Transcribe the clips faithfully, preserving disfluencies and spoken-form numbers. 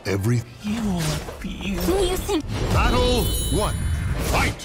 Every You won't be. You think battle one. Fight!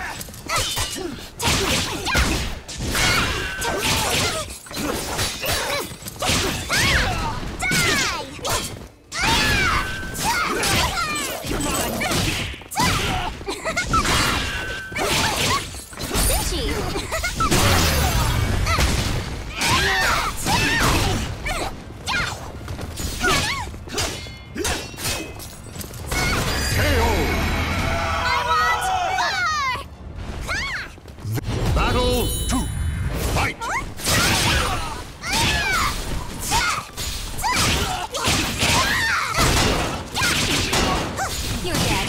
Battle two. Fight! you're dead.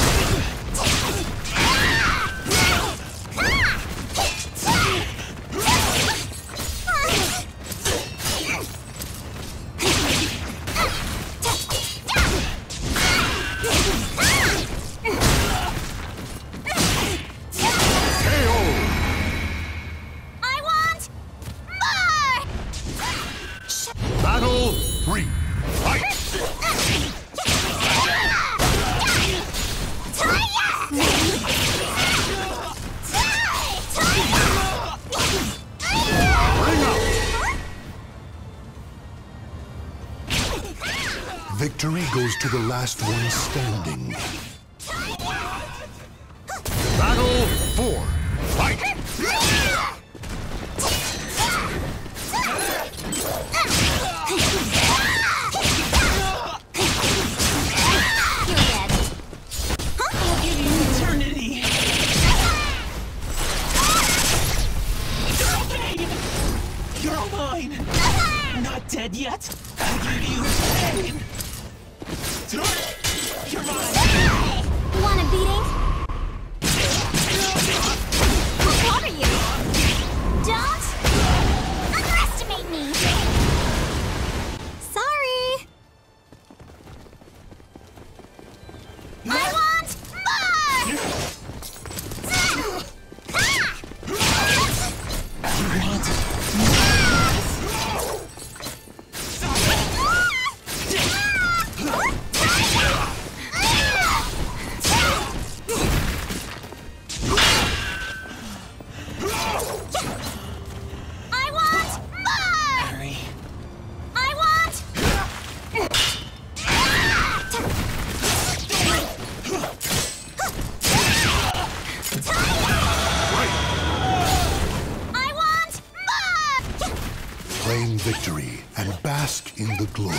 Battle three. Fight! Bring out! Victory goes to the last one standing. Battle four. Fight! Eternity. You're okay. You're all mine. Not dead yet. I give you pain. You're mine. Want a beating? What are you? Don't underestimate me. Sorry. I want more. I want more. Hurry. I want. I want more. Claim victory and bask in the glory.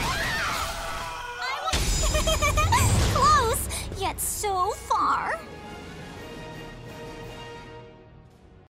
Close, yet so far.